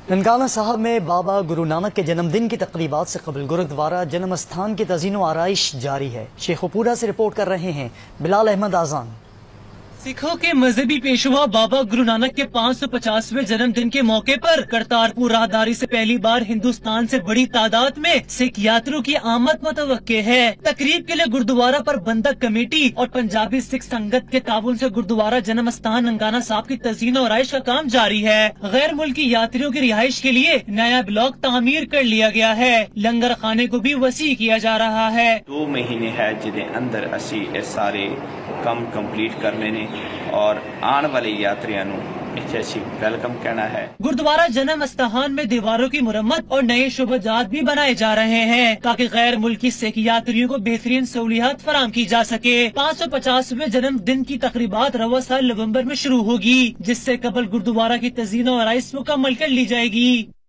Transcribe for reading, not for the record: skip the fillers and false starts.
ننکانہ صاحب میں بابا گرو نانک کے جنم دن کی تقریبات سے قبل گردوارہ جنم استھان کی تزئین و آرائش جاری ہے۔ شیخوپورہ سے رپورٹ کر رہے ہیں بلال احمد آزان۔ سکھوں کے مذہبی پیشوا بابا گرو نانک کے 550ویں جنم دن کے موقع پر کرتارپور راہداری سے پہلی بار ہندوستان سے بڑی تعداد میں سکھ یاتریوں کی آمد متوقع ہے۔ تقریب کے لیے گردوارہ پر بندک کمیٹی اور پنجابی سکھ سنگت کے تعاون سے گردوارہ جنم استھان ننکانہ صاحب کی تزئین و آرائش کا کام جاری ہے۔ غیر ملکی یاتریوں کی رہائش کے لیے نیا بلاک تعمیر کر لیا گیا ہے۔ لنگر خانے کو بھی وسیع کیا جا رہا ہے۔ 2 مہینے ہے جدے اندر اسی سارے کام کمپلیٹ کرنے نے اور آن والے یاتریوں ویلکم کہنا ہے۔ گردوارہ جنم استھان میں دیواروں کی مرمت اور نئے شعبہ جات بھی بنائے جا رہے ہیں تاکہ غیر ملکی سکھ یاتریوں کو بہترین سہولیات فراہم کی جا سکے۔ 550ویں جنم دن کی تقریبات رواں سال نومبر میں شروع ہوگی، جس سے قبل گردوارہ کی تزئین و آرائش مکمل کر لی جائے گی۔